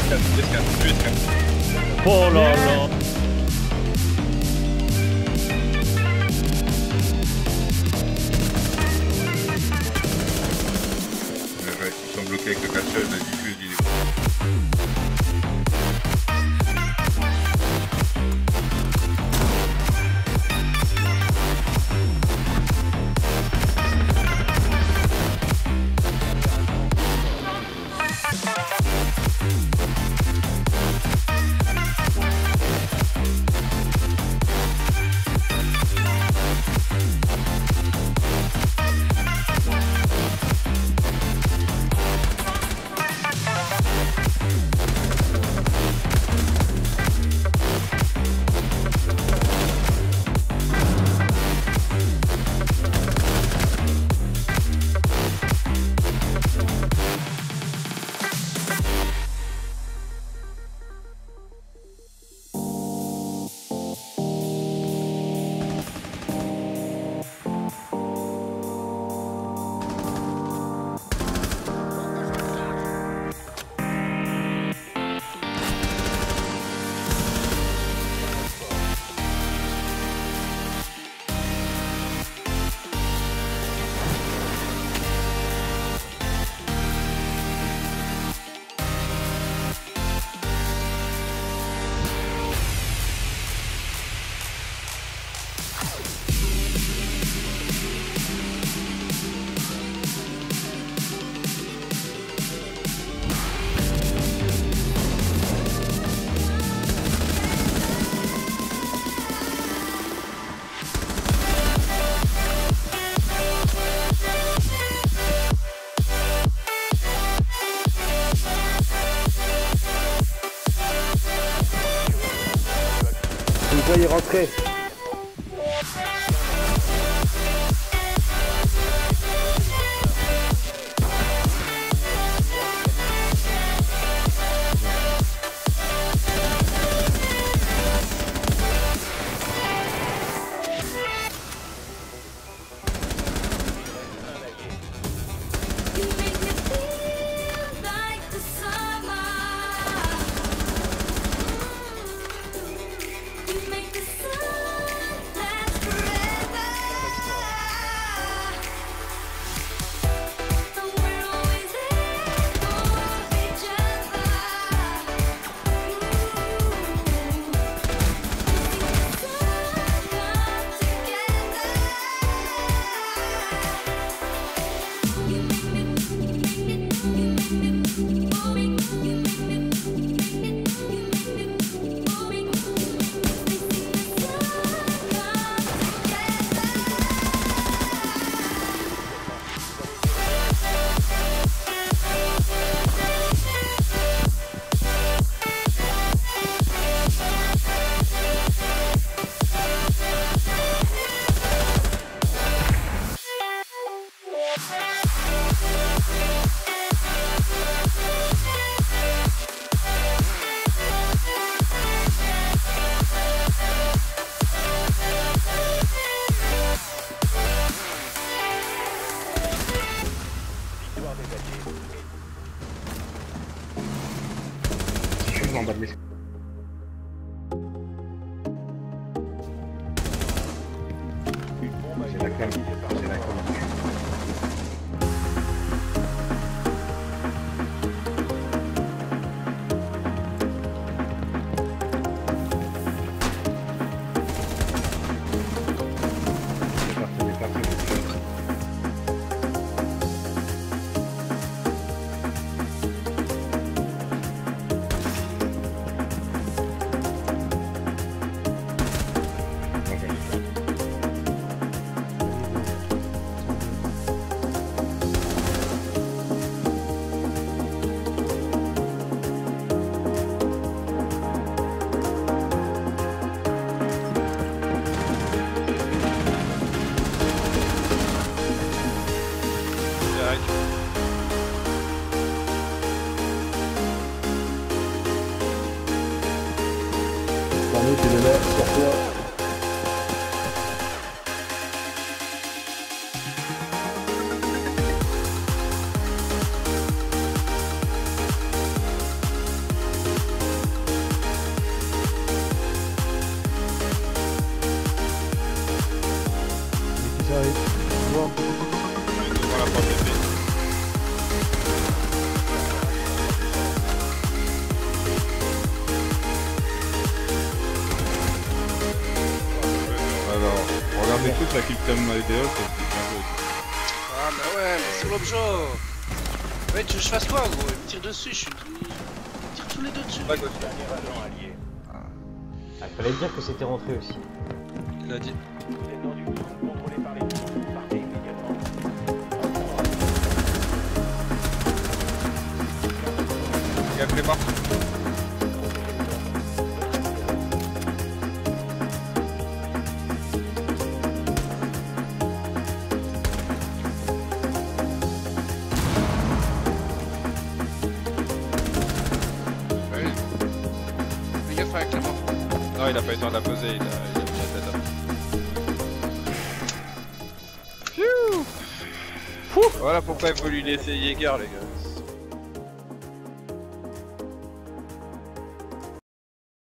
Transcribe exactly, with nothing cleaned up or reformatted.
escape, tu escape. Oh là là. Ouais, ils sont bloqués avec le casseur de diffuse du début. Vous voyez rentrer. En bas de l'escalier. C'est la cam, c'est la cam. Manu, tu le mets sur toi. contre la Killcam idéal, ça fait bien joué. Ah bah ouais, mais c'est l'objet. Ouais, tu veux que je fasse quoi gros? Il me tire dessus, je suis... Il me tire tous les deux dessus. Pas gauche. Dernier agent allié. Ah, fallait dire que c'était rentré aussi. Il a dit. Vous êtes dans du zone contrôlée par les ennemis. Partez immédiatement. Il a appelé mort. Ouais. Fais gaffe avec la mort. Non, il a pas eu le temps de la poser, il a, il a mis la tête à... Pfiou. Voilà pourquoi il faut lui laisser Jäger, les gars.